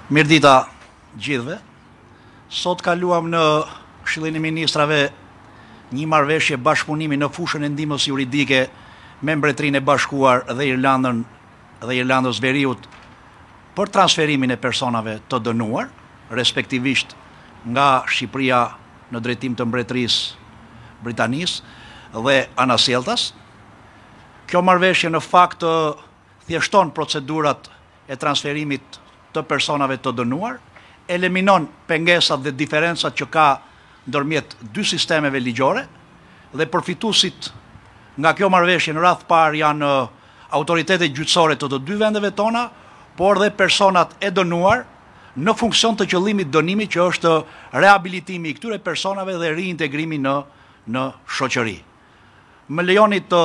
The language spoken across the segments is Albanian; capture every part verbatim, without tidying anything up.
Mirdita gjithve. Sot kaluam në Këshillin e Ministrave një marrëveshje bashkëpunimi në fushën e ndihmës juridike me Mbretërinë e Bashkuar dhe Irlandën dhe Irlandës Veriut për transferimin e personave të dënuar, respektivisht nga Shqipëria në drejtim të Mbretërisë Britanisë dhe anasjelltas. Kjo marrëveshje në fakt thjeshton procedurat e transferimit të personave të dënuar, eliminon pengesat dhe diferencat që ka ndërmjet dy sistemeve ligjore dhe përfituesit nga kjo marrëveshje në radh parë janë autoritetet gjyqësore të të dy vendeve tona, por dhe personat e dënuar në funksion të qëllimit dënimit që është rehabilitimi i këtyre personave dhe riintegrimi në në shoqëri. Më lejoni të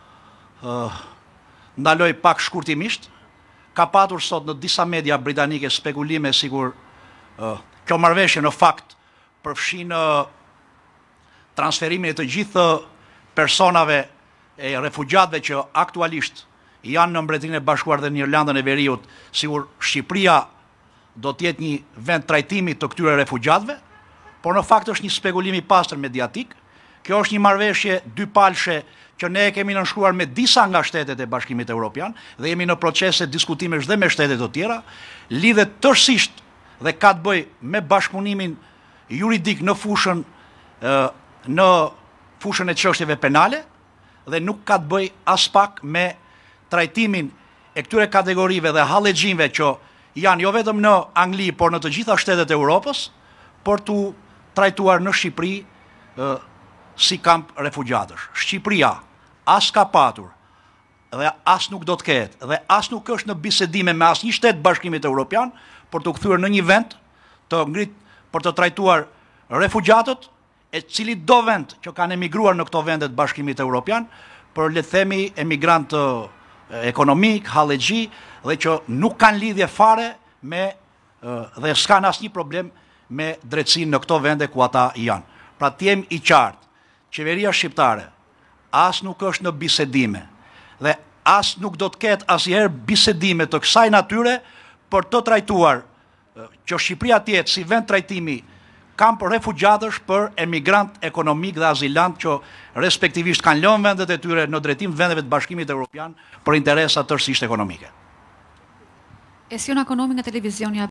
uh, ndaloj pak shkurtimisht. Ka patur sot në disa media britanike spekulime sikur uh, kjo marrëveshje në fakt përfshin uh, transferimin e të gjithë personave e refugjatëve që aktualisht janë në Mbretërinë e Bashkuar dhe në Irlandën e Veriut, sikur Shqipëria do të jetë një vend trajtimi të këtyre refugjatëve, por në fakt është një spekulim i pastër mediatik. Kjo është një marrëveshje dypalshe që ne e kemi nënshkruar me disa nga shtetet e Bashkimit Evropian dhe jemi në procese diskutimesh dhe me shtetet të tjera, lidhet tërësisht dhe ka të bëjë me bashkëpunimin juridik në fushën në fushën e çështjeve penale dhe nuk ka të bëjë as pak me trajtimin e këtyre kategorive dhe hallexhinëve që janë jo vetëm në Angli, por në të gjitha shtetet e Europës, por tu trajtuar në Shqipëri ë, si kamp refugjatësh. Shqipëria as ka patur dhe as nuk do të ketë dhe as nuk është në bisedime me asnjë shtet Bashkimit Evropian për të kthyer në një vend të ngrit për të trajtuar refugjatët e cili do vend që kanë emigruar në këto vende të Bashkimit Evropian për le të themi emigrant ekonomik, hallexhi dhe që nuk kanë lidhje fare me dhe s'kan asnjë problem me drejtësinë në këto vende ku ata janë. Pra të jem i qartë, qeveria shqiptare as nuk është në bisedime dhe as nuk do të ketë asnjëherë bisedime të kësaj natyre për të trajtuar që Shqipëria të jetë si vend trajtimi kamp refugjatësh për emigrant ekonomik dhe azilant që respektivisht kanë lënë vendet e tyre në drejtim vendeve të Bashkimit Evropian për interesa tërësisht ekonomike. Esion Ekonomi nga televizioni